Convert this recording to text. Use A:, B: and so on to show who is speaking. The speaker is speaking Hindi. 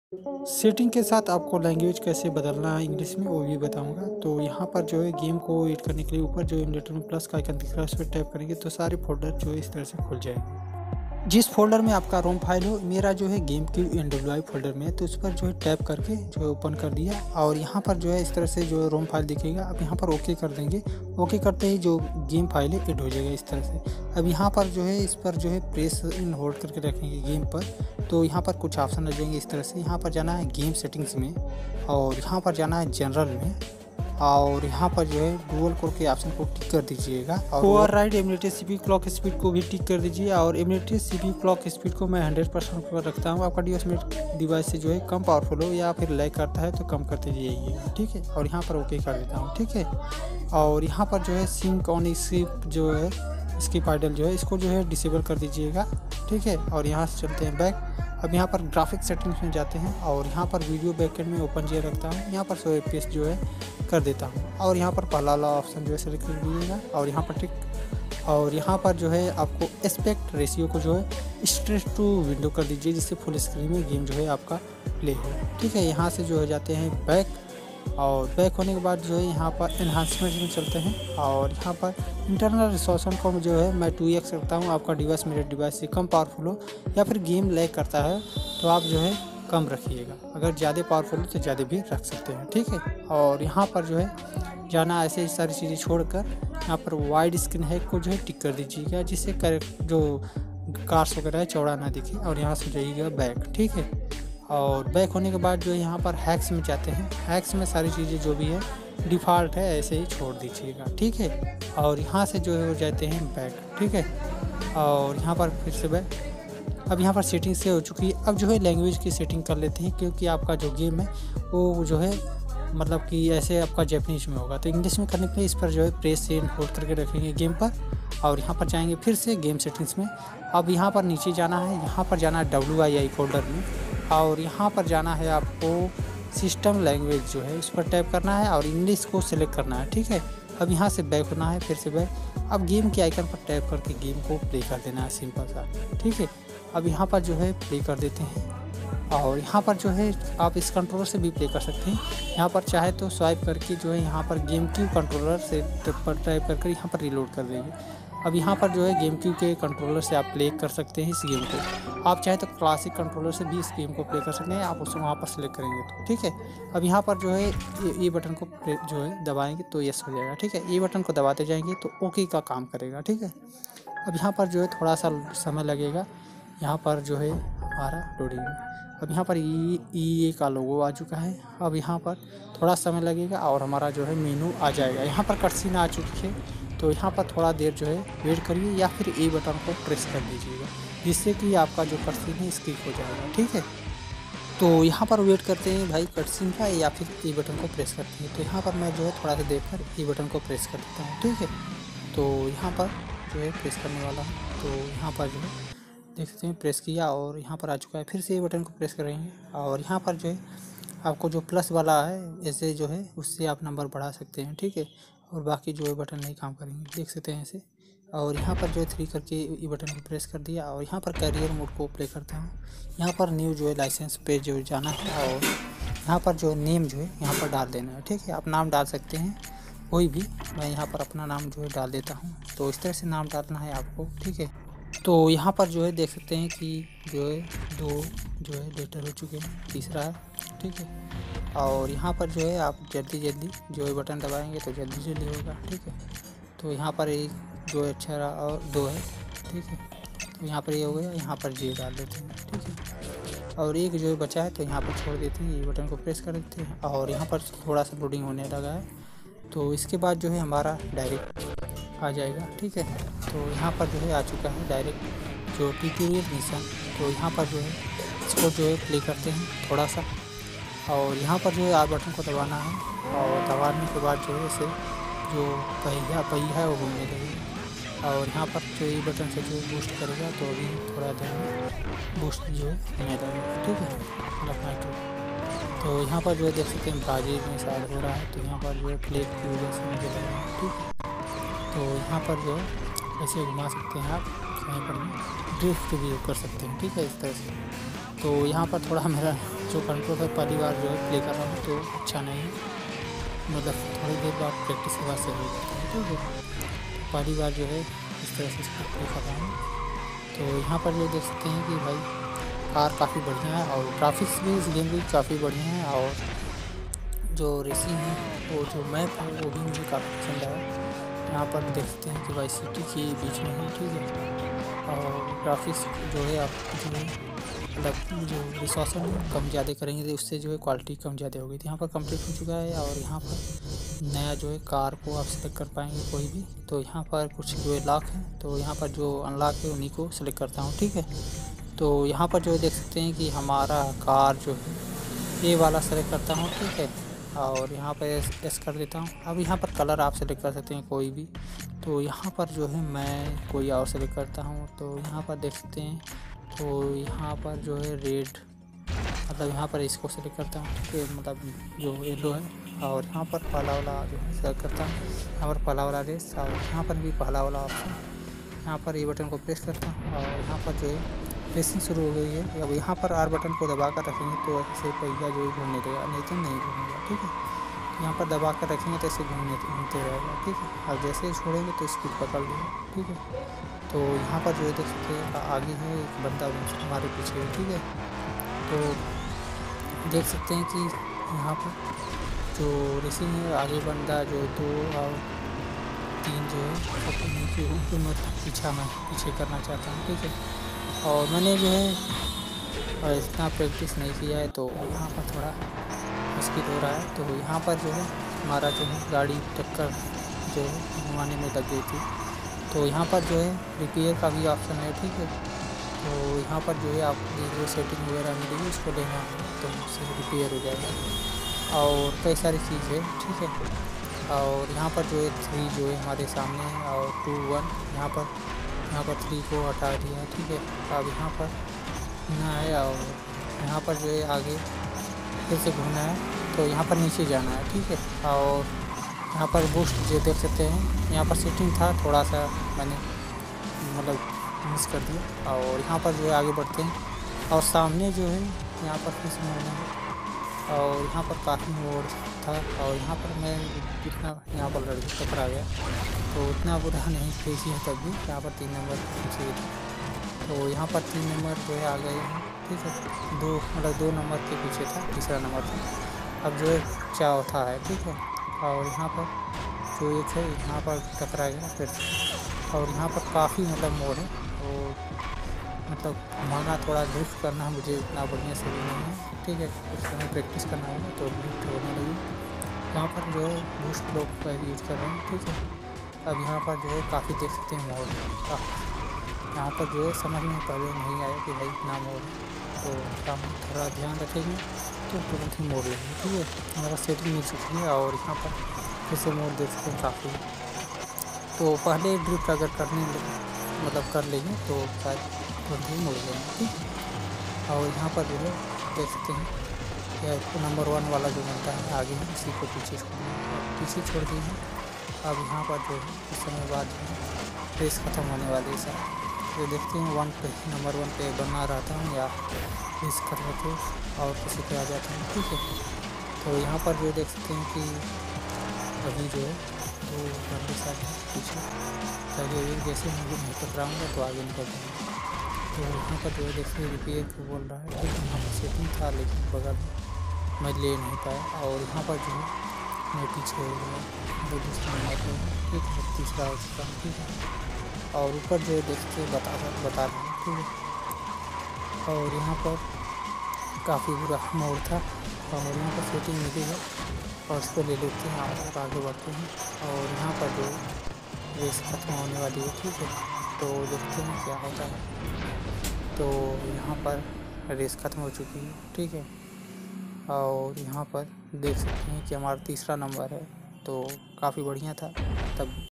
A: सेटिंग के साथ आपको लैंग्वेज कैसे बदलना है इंग्लिश में वो भी बताऊंगा। तो यहाँ पर जो है गेम को एड करने के लिए ऊपर जो एमुलेटर में प्लस का आइकन दिख रहा है उस पर टैप करेंगे तो सारे फोल्डर जो है इस तरह से खुल जाएंगे। जिस फोल्डर में आपका रोम फाइल हो, मेरा जो है गेम क्यू NWI फोल्डर में है तो उस पर जो है टैप करके जो है ओपन कर दिया और यहाँ पर जो है इस तरह से जो है रोम फाइल दिखेगा। अब यहाँ पर ओके कर देंगे। ओके करते ही जो गेम फाइल है ऐड हो जाएगा इस तरह से। अब यहाँ पर जो है इस पर जो है प्रेस इन होल्ड करके रखेंगे गेम पर, तो यहाँ पर कुछ ऑप्शन आ जाएंगे इस तरह से। यहाँ पर जाना है गेम सेटिंग्स में और यहाँ पर जाना है जनरल में और यहाँ पर जो है गूगल कोर के ऑप्शन को टिक कर दीजिएगा और override emulated CPU clock speed को भी टिक कर दीजिए। और एमुलेटेड CPU क्लॉक स्पीड को मैं 100% पर रखता हूँ। आपका डिवाइस से जो है कम पावरफुल हो या फिर लैग करता है तो कम करते जाइएगा, ठीक है। और यहाँ पर ओके कर देता हूँ, ठीक है। और यहाँ पर जो है सिंक ऑन स्किप जो है स्किप आइडल जो है इसको जो है डिसेबल कर दीजिएगा, ठीक है। और यहाँ से चलते हैं बैक। अब यहाँ पर ग्राफिक सेटिंग्स में जाते हैं और यहाँ पर वीडियो बैकएंड में ओपन जे रखता हूँ। यहाँ पर 100 FPS जो है कर देता हूँ और यहाँ पर पहला वाला ऑप्शन जो है सेलेक्ट कर दीजिएगा और यहाँ पर टिक। और यहाँ पर जो है आपको एस्पेक्ट रेशियो को जो है स्ट्रेट टू विंडो कर दीजिए जिससे फुल स्क्रीन में गेम जो है आपका प्ले हो, ठीक है। यहाँ से जो है जाते हैं बैक और बैक होने के बाद जो है यहाँ पर एनहांसमेंट में चलते हैं और यहाँ पर इंटरनल रिसोर्सन को जो है मैं 2x रखता हूँ। आपका डिवाइस मेरे डिवाइस से कम पावरफुल हो या फिर गेम लैग करता है तो आप जो है कम रखिएगा। अगर ज़्यादा पावरफुल हो तो ज़्यादा भी रख सकते हैं, ठीक है। और यहाँ पर जो है जाना ऐसे सारी चीज़ें छोड़कर यहाँ पर वाइड स्क्रीन है को जो है टिक कर दीजिएगा जिससे जो कार्स वगैरह है चौड़ा ना दिखे। और यहाँ से जाइएगा बैक, ठीक है। और बैक होने के बाद जो है यहाँ पर हैक्स में जाते हैं। हैक्स में सारी चीज़ें जो भी है डिफ़ॉल्ट है ऐसे ही छोड़ दीजिएगा, ठीक है। और यहाँ से जो है हो जाते हैं बैक, ठीक है। और यहाँ पर फिर से बैक। अब यहाँ पर सेटिंग से हो चुकी है। अब जो है लैंग्वेज की सेटिंग कर लेते हैं क्योंकि आपका जो गेम है वो जो है मतलब कि ऐसे आपका जैपनीज में होगा तो इंग्लिश में करने के लिए इस पर जो है प्रेस से होल्ड करके रखेंगे गेम पर और यहाँ पर जाएंगे फिर से गेम सेटिंग्स में। अब यहाँ पर नीचे जाना है, यहाँ पर जाना है WII फोल्डर में और यहाँ पर जाना है आपको सिस्टम लैंग्वेज जो है उस पर टैप करना है और इंग्लिश को सिलेक्ट करना है, ठीक है। अब यहाँ से बैक होना है, फिर से बैक। अब गेम के आइकन पर टैप करके गेम को प्ले कर देना है, सिंपल सा, ठीक है। अब यहाँ पर जो है प्ले कर देते हैं और यहाँ पर जो है आप इस कंट्रोलर से भी प्ले कर सकते हैं। यहाँ पर चाहे तो स्वाइप करके जो है यहाँ पर गेम क्यू कंट्रोलर से पर टाइप करके यहाँ पर रिलोड कर देंगे। अब यहाँ पर जो है गेम क्यू के कंट्रोलर से आप प्ले कर सकते हैं इस गेम को। आप चाहे तो क्लासिक कंट्रोलर से भी इस गेम को प्ले कर सकते हैं, आप उसको वहाँ पर सेलेक्ट करेंगे तो, ठीक है। अब यहाँ पर जो है ये बटन को जो है दबाएंगे तो यस हो जाएगा, ठीक है। ये बटन को दबाते जाएंगे तो ओके का काम करेगा, ठीक है। अब यहाँ पर जो है थोड़ा सा समय लगेगा यहाँ पर जो है हमारा लोडिंग में। अब यहाँ पर EA का लोगो आ चुका है। अब यहाँ पर थोड़ा समय लगेगा और हमारा जो है मेनू आ जाएगा। यहाँ पर कटसीन आ चुकी है तो यहाँ पर थोड़ा देर जो है वेट करिए या फिर ए बटन को प्रेस कर दीजिएगा जिससे कि आपका जो कटसीन है स्किप हो जाएगा, ठीक है। तो यहाँ पर वेट करते हैं भाई कटसीन का या फिर ए बटन को प्रेस करते हैं। तो यहाँ पर मैं जो है थोड़ा सा देखकर ए बटन को प्रेस कर देता हूँ, ठीक है। तो यहाँ पर जो है प्रेस करने वाला हूँ तो यहाँ पर जो है देख सकते हैं प्रेस किया और यहाँ पर आ चुका है। फिर से ये बटन को प्रेस करेंगे और यहाँ पर जो है आपको जो प्लस वाला है ऐसे जो है उससे आप नंबर बढ़ा सकते हैं, ठीक है। और बाकी जो है बटन नहीं काम करेंगे, देख सकते हैं ऐसे। और यहाँ पर जो है 3 करके ये बटन को प्रेस कर दिया और यहाँ पर कैरियर मोड को प्ले करता हूँ। यहाँ पर न्यू जो है लाइसेंस पे जो जाना है और यहाँ पर जो नेम जो है यहाँ पर डाल देना है, ठीक है। आप नाम डाल सकते हैं कोई भी, मैं यहाँ पर अपना नाम जो है डाल देता हूँ। तो इस तरह से नाम डालना है आपको, ठीक है। तो यहाँ पर जो है देख सकते हैं कि जो है 2 जो है लेटर हो चुके हैं, तीसरा है, ठीक है। और यहाँ पर जो है आप जल्दी जो है बटन दबाएंगे तो जल्दी होगा, ठीक है। तो यहाँ पर एक जो है अक्षर और 2 है, ठीक है। तो यहाँ पर ये हो गया, यहाँ पर जे डाल देते हैं, ठीक है। और एक जो है बचा है तो यहाँ पर छोड़ देते हैं, ये बटन को प्रेस कर देते हैं और यहाँ पर थोड़ा सा लोडिंग होने लगा है। तो इसके बाद जो है हमारा डायरेक्ट आ जाएगा, ठीक है। तो यहाँ पर जो है आ चुका है डायरेक्ट जो ट्यूटोरियल मिशन। तो यहाँ पर जो है इसको जो है प्ले करते हैं थोड़ा सा और यहाँ पर जो है आर बटन को दबाना है और दबाने के बाद जो है इसे जो पहिया है वो घूमने लगेगा और यहाँ पर जो ये बटन से जो बूस्ट करेगा तो अभी थोड़ा देर में बूस्ट जो है होने लगेगा, ठीक है। तो यहाँ पर जो है देख सकते हैं ब्राज़ील में शायद हो रहा है तो यहाँ पर जो है फ्लैग की वजह से मुझे लग रहा है, ठीक है। तो यहाँ पर जो है ऐसे घुमा सकते हैं आप, यहाँ पर ड्रिफ्ट भी कर सकते हैं, ठीक है, इस तरह से। तो यहाँ पर थोड़ा मेरा जो कंट्रोल है पहली बार जो है प्ले कर रहा हूँ तो अच्छा नहीं है, मतलब थोड़ी देर बाद प्रैक्टिस के बाद सही हो जाता है। ठीक है, पहली बार जो है इस तरह से इसको प्ले कर रहा हूँ। तो यहाँ पर जो देख सकते हैं कि भाई कार काफ़ी बढ़िया है और ग्राफिक्स भी इस गेम की काफ़ी बढ़िया है, और जो रेसिंग है वो जो मैप है वो भी मुझे काफ़ी पसंद आया। यहाँ पर देख सकते हैं कि वाई सिटी के बीच में है। ठीक है, और ग्राफिक्स जो है आप जो है मतलब जो रिसोर्सन कम ज़्यादा करेंगे तो उससे जो है क्वालिटी कम ज़्यादा होगी। तो यहाँ पर कंप्लीट हो चुका है, और यहाँ पर नया जो है कार को आप सेलेक्ट कर पाएंगे कोई भी। तो यहाँ पर कुछ जो है लॉक है, तो यहाँ पर जो अनलॉक है उन्हीं को सेलेक्ट करता हूँ। ठीक है, तो यहाँ पर जो है देख सकते हैं कि हमारा कार जो है ये वाला सेलेक्ट करता हूँ। ठीक है, और यहाँ पर एस कर देता हूँ। अब यहाँ पर कलर आप सेलेक्ट कर सकते हैं कोई भी, तो यहाँ पर जो है मैं कोई और सेलेक्ट करता हूँ। तो यहाँ पर देख सकते हैं, तो यहाँ पर जो है रेड, मतलब यहाँ पर इसको सेलेक्ट करता हूँ। ठीक है, मतलब जो येलो है, और यहाँ पर पहला वाला जो है सेलेक्ट करता हूँ। यहाँ पर पहला वाला रेस, और यहाँ पर भी पहला वाला ऑप्शन, यहाँ पर ये बटन को प्रेस करता हूँ, और यहाँ पर जो है रेसिंग शुरू हो गई है। अब यहाँ पर आर बटन को दबा कर रखेंगे तो ऐसे पहिया जो है घूमने देगा, नहीं तो नहीं घूमेगा। ठीक है, यहाँ पर दबा कर रखेंगे तो ऐसे घूमते रहेगा। ठीक है, और जैसे ही छोड़ेंगे तो स्पीड पकड़ लेगा। ठीक है, तो यहाँ पर जो है देख सकते हैं आगे है एक बंदा हमारे पीछे है। ठीक है, तो देख सकते हैं कि यहाँ पर जो रेसिंग है आगे बंदा जो 2 और 3 जो है अपने पीछे करना चाहता हूँ। ठीक है, और मैंने जो है इतना प्रैक्टिस नहीं किया है तो यहाँ पर थोड़ा मुश्किल हो रहा है। तो यहाँ पर जो है हमारा जो है गाड़ी टक्कर जो है घुमाने में लग गई थी, तो यहाँ पर जो है रिपेयर का भी ऑप्शन है। ठीक है, तो यहाँ पर जो है आप जो सेटिंग वगैरह मिलेगी उसको लेना है तो उससे रिपेयर हो जाएगा, और कई सारी चीज़ है। ठीक है, और यहाँ पर जो है 3 जो है हमारे सामने है, और 2 1 यहाँ पर 3 को हटा दिया है। ठीक है, अब यहाँ पर घूमना है, और यहाँ पर जो है आगे फिर से घूमना है, तो यहाँ पर नीचे जाना है। ठीक है, और यहाँ पर बूस्ट जो देख सकते हैं, यहाँ पर सेटिंग था थोड़ा सा मैंने मतलब मिस कर दिया, और यहाँ पर जो है आगे बढ़ते हैं, और सामने जो है यहाँ पर फिर से मोड़ना है, और यहाँ पर काफ़ी मोड़ था, और यहाँ पर मैं इतना यहाँ पर लड़के टकरा गया, तो उतना बुरा नहीं फेसी है तब भी। यहाँ पर 3 नंबर पीछे था, तो यहाँ पर 3 नंबर जो है आ गए हैं। ठीक है, 2 नंबर के पीछे था, तीसरा नंबर था, अब जो है चौथा है। ठीक है, और यहाँ पर जो एक है यहाँ पर टकरा गया फिर से, और यहाँ पर काफ़ी मतलब मोड़ है, और मतलब घुमाना थोड़ा ड्रिफ्ट करना मुझे इतना बढ़िया से भी नहीं है। ठीक है, कुछ समय प्रैक्टिस करना होगा तो ड्रिफ्ट होने लगी। यहाँ पर जो है बूस्ट लोग का यूज़ कर रहे हैं। ठीक है, अब यहाँ पर जो है काफ़ी देख सकते हैं मोड़, यहाँ पर जो है समझ में पहले नहीं आया कि भाई इतना मोड़ है, तो हम थोड़ा ध्यान रखेंगे तो तुरंत ही मोड़ लेंगे। ठीक है, हमारा सेटिंग मिल चुकी है, और यहाँ पर फिर से मोड़ देख सकते हैं काफ़ी, तो पहले ड्रिफ्ट अगर मतलब कर लेंगे तो शायद तुरंत ही मोड़ लेंगे। ठीक है, और यहाँ पर जो है देख सकते हैं नंबर 1 वाला जो बनता है आगे है इसी को पीछे छोड़ दिए हैं। अब यहाँ पर जो है कुछ समय बाद रेस ख़त्म होने वाली है सर, तो देखते हैं नंबर 1 पे बना रहता हूँ या रेस कर होते और किसी पे आ जाता हूँ। ठीक है, तो यहाँ पर जो देख सकते हैं कि अभी जो है वो बंदे साथ पीछे ताकि जैसे मुझे नहीं टकराऊँगा तो आगे निकल जाऊँगा। तो यहाँ पर जो है देखिए रिपेयर को बोल रहा है, लेकिन यहाँ पर सेटिंग था लेकिन बगल मैं ले नहीं पाया, और यहाँ पर जो है मैं पीछे हो गया, जो दूसरा नंबर पर ठीक है, तीसरा हो चुका। ठीक है, और ऊपर जो है देखते बता रहे हैं। ठीक है, और यहाँ पर काफ़ी बुरा मोड़ था, और यहाँ पर सेटिंग मिली है और उसको ले लेते हैं और आगे बढ़ते हैं, और यहाँ पर जो रेस खत्म होने वाली है। ठीक है, तो देखते हैं क्या होता है। तो यहाँ पर रेस ख़त्म हो चुकी है। ठीक है, और यहाँ पर देख सकते हैं कि हमारा तीसरा नंबर है, तो काफ़ी बढ़िया था। तब